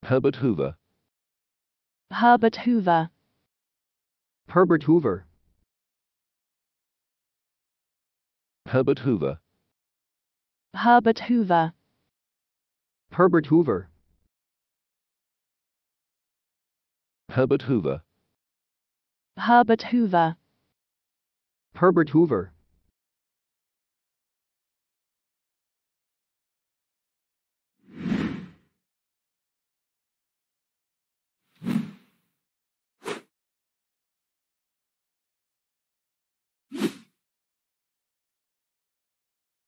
Herbert Hoover. Herbert Hoover. Herbert Hoover. Herbert Hoover. Herbert Hoover. Herbert Hoover. Herbert Hoover. Herbert Hoover. Herbert Hoover.